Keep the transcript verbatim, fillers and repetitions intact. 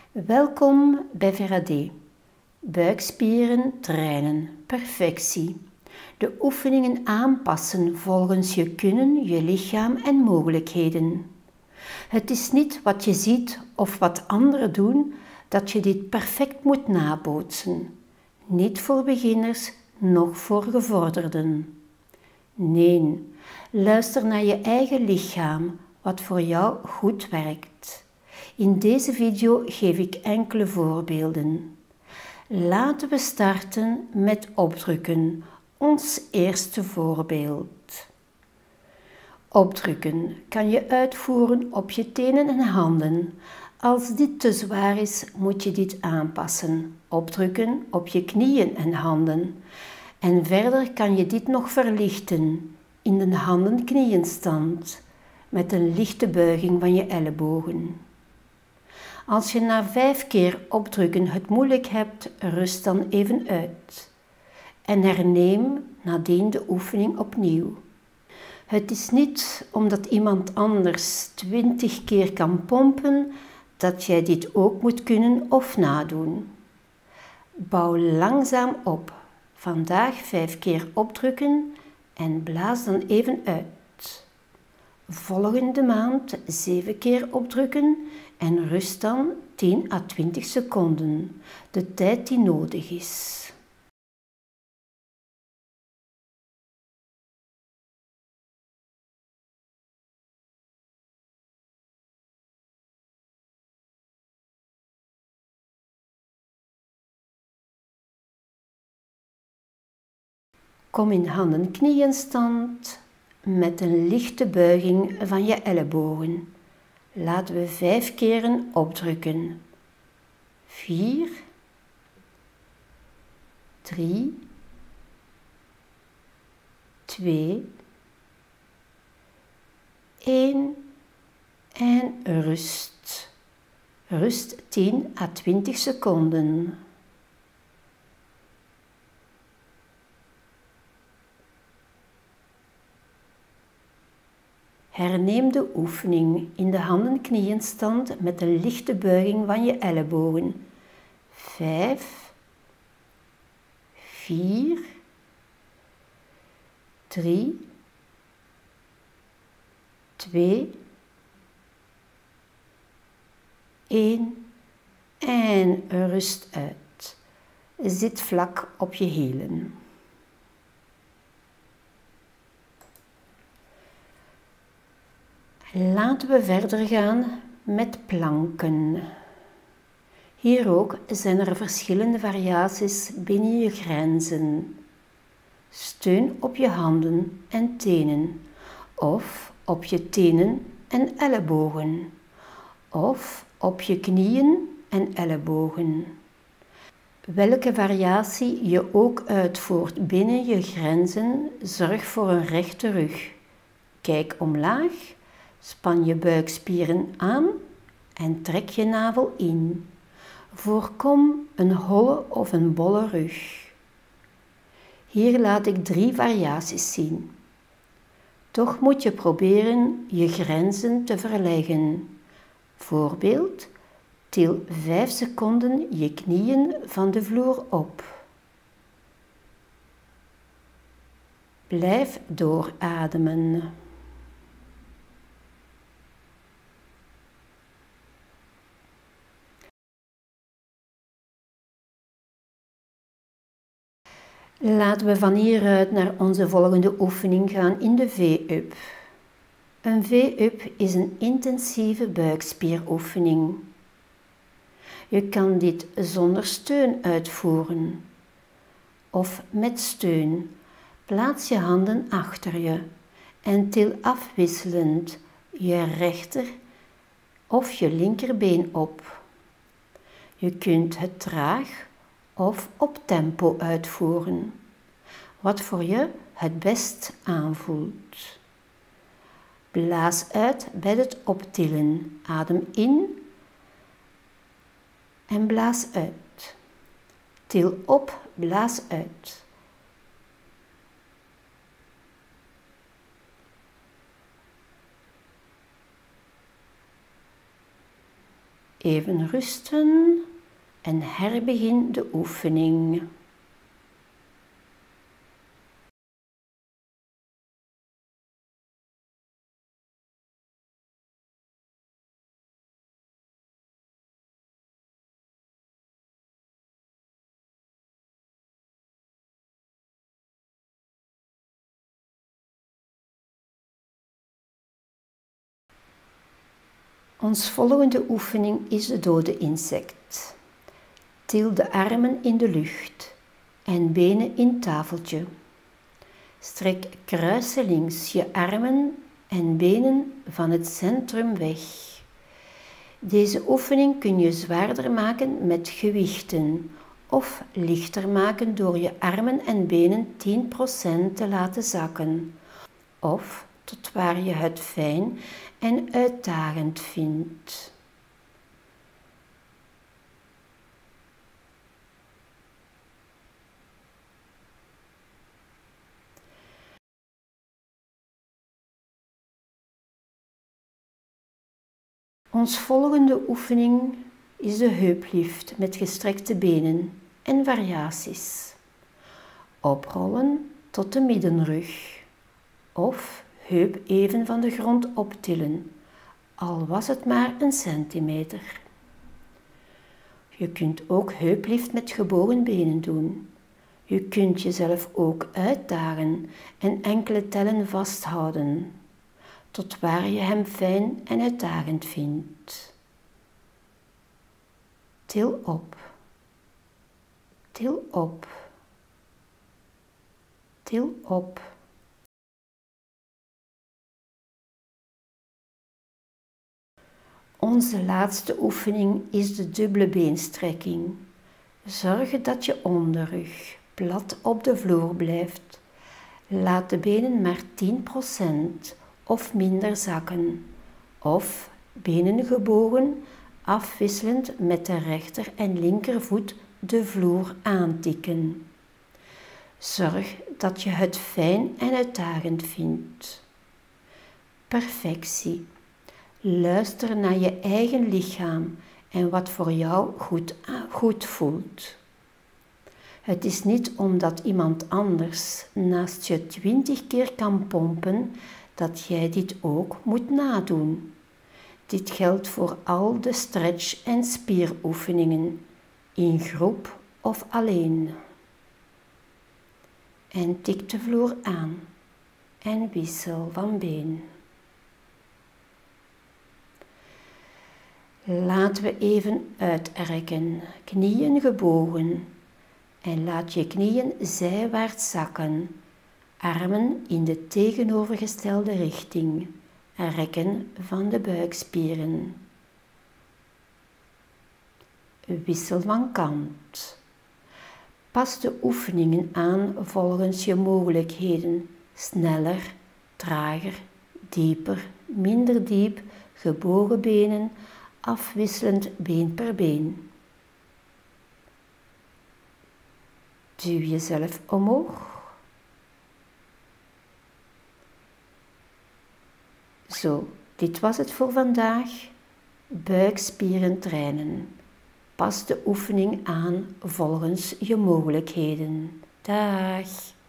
Welkom bij Verade. Buikspieren trainen, perfectie. De oefeningen aanpassen volgens je kunnen, je lichaam en mogelijkheden. Het is niet wat je ziet of wat anderen doen dat je dit perfect moet nabootsen. Niet voor beginners, noch voor gevorderden. Nee, luister naar je eigen lichaam, wat voor jou goed werkt. In deze video geef ik enkele voorbeelden. Laten we starten met opdrukken, ons eerste voorbeeld. Opdrukken kan je uitvoeren op je tenen en handen. Als dit te zwaar is, moet je dit aanpassen. Opdrukken op je knieën en handen. En verder kan je dit nog verlichten in de handen-knieënstand met een lichte buiging van je ellebogen. Als je na vijf keer opdrukken het moeilijk hebt, rust dan even uit. En herneem nadien de oefening opnieuw. Het is niet omdat iemand anders twintig keer kan pompen, dat jij dit ook moet kunnen of nadoen. Bouw langzaam op. Vandaag vijf keer opdrukken en blaas dan even uit. Volgende maand zeven keer opdrukken en rust dan tien à twintig seconden, de tijd die nodig is. Kom in handen-knieënstand met een lichte buiging van je ellebogen. Laten we vijf keren opdrukken. Vier, drie, twee, één en rust. Rust tien à twintig seconden. Herneem de oefening in de handen-knieënstand met een lichte buiging van je ellebogen. Vijf, vier, drie, twee, één en rust uit. Zit vlak op je hielen. Laten we verder gaan met planken. Hier ook zijn er verschillende variaties binnen je grenzen. Steun op je handen en tenen, of op je tenen en ellebogen, of op je knieën en ellebogen. Welke variatie je ook uitvoert binnen je grenzen, zorg voor een rechte rug. Kijk omlaag. Span je buikspieren aan en trek je navel in. Voorkom een holle of een bolle rug. Hier laat ik drie variaties zien. Toch moet je proberen je grenzen te verleggen. Voorbeeld, til vijf seconden je knieën van de vloer op. Blijf doorademen. Laten we van hieruit naar onze volgende oefening gaan in de V-up. Een V-up is een intensieve buikspieroefening. Je kan dit zonder steun uitvoeren of met steun. Plaats je handen achter je en til afwisselend je rechter of je linkerbeen op. Je kunt het traag of op tempo uitvoeren, wat voor je het best aanvoelt. Blaas uit bij het optillen. Adem in en blaas uit. Til op, blaas uit. Even rusten en herbegin de oefening. Ons volgende oefening is de dode insect. Til de armen in de lucht en benen in tafeltje. Strek kruiselings je armen en benen van het centrum weg. Deze oefening kun je zwaarder maken met gewichten of lichter maken door je armen en benen tien procent te laten zakken, of tot waar je het fijn en uitdagend vindt. Ons volgende oefening is de heuplift met gestrekte benen en variaties. Oprollen tot de middenrug of heup even van de grond optillen, al was het maar een centimeter. Je kunt ook heuplift met gebogen benen doen. Je kunt jezelf ook uitdagen en enkele tellen vasthouden, tot waar je hem fijn en uitdagend vindt. Til op, til op, til op. Onze laatste oefening is de dubbele beenstrekking. Zorg dat je onderrug plat op de vloer blijft. Laat de benen maar tien procent of minder zakken, of benen gebogen, afwisselend met de rechter en linkervoet de vloer aantikken. Zorg dat je het fijn en uitdagend vindt. Perfectie. Luister naar je eigen lichaam en wat voor jou goed, goed voelt. Het is niet omdat iemand anders naast je twintig keer kan pompen, dat jij dit ook moet nadoen. Dit geldt voor al de stretch- en spieroefeningen, in groep of alleen. En tik de vloer aan en wissel van been. Laten we even uitrekken, knieën gebogen en laat je knieën zijwaarts zakken, armen in de tegenovergestelde richting, rekken van de buikspieren. Wissel van kant. Pas de oefeningen aan volgens je mogelijkheden, sneller, trager, dieper, minder diep, gebogen benen, afwisselend been per been. Duw jezelf omhoog. Zo, dit was het voor vandaag. Buikspieren trainen. Pas de oefening aan volgens je mogelijkheden. Dag!